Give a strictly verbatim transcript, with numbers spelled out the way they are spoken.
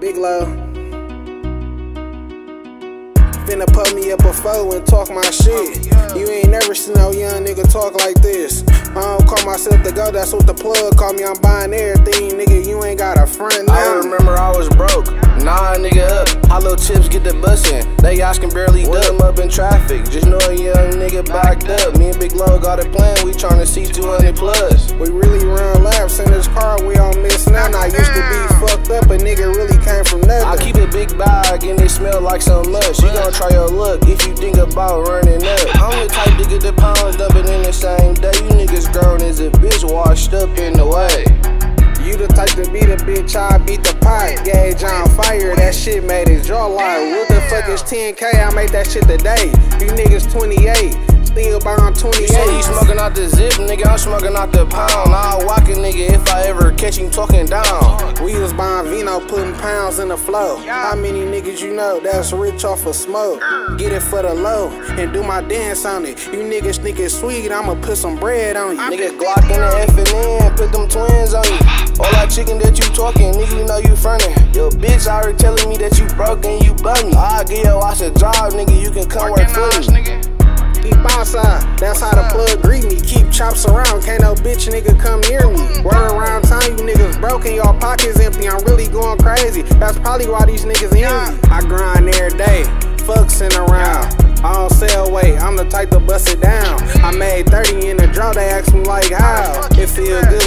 Biglow. Finna put me up a foe and talk my shit. You ain't never seen no young nigga talk like this. I don't call myself the GOAT, that's what the plug call me. I'm buying everything, nigga. You ain't got a front now. I remember I was broke. Nah, nigga up. Hollow tips get the bussin'. They eyes can barely dumb up in traffic. Just know a young nigga backed up. Me and Biglow got a plan. We tryna see two hundred plus. We really run laps in this car. We don't miss nothing. I used to be fucked up. A nigga really came from nothing. I keep a big bag and it smell like so much. You gon' try your luck if you think about running up. I'm the type to get the pounds dumping in the same day. You niggas grown as a bitch washed up in the way. You the type to beat a bitch, I beat the pot. Gauge on fire, that shit made his jaw line. What the fuck is ten K? I made that shit today. You niggas twenty-eight, still buying twenty-eight. You say you smoking out the zip, nigga, I'm smoking out the pound. I'll whack a nigga if I ever catch him talking down. We was buying vino, putting pounds in the flow. How many niggas you know that's rich off of smoke? Get it for the low and do my dance on it. You niggas think it's sweet, I'ma put some bread on you. Nigga Glock in the F and N, put them twins on you. All that chicken that you talking, nigga, you know you frontin'. Yo, bitch already telling me that you broke and you bummy. I'll give your ass a job, nigga, you can come work for me. Keep outside, that's how the plug greet me. Keep chops around, can't no bitch nigga come near me. Word around town, you niggas broke and your pockets empty. I'm really going crazy, that's probably why these niggas envy. I grind every day, fucking around. I don't sell weight, I'm the type to bust it down. I made thirty in the draw, they asked me like how. It feel good